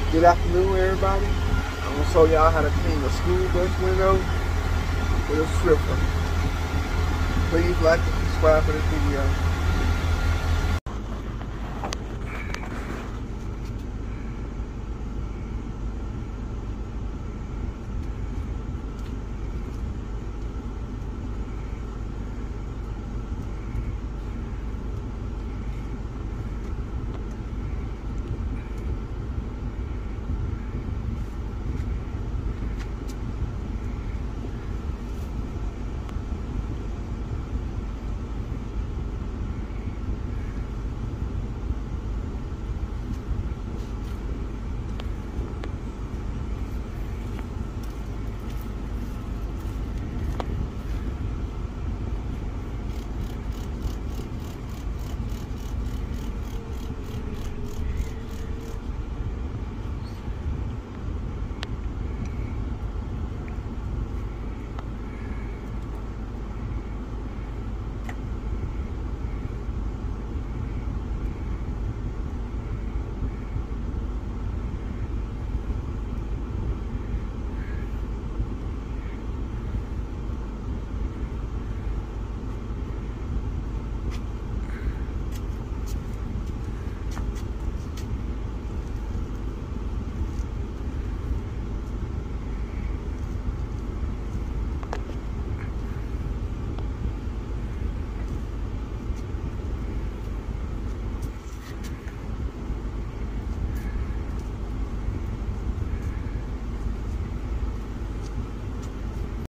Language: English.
Good afternoon, everybody. I'm gonna show y'all how to clean the school bus window with a stripper. Please like and subscribe for this video.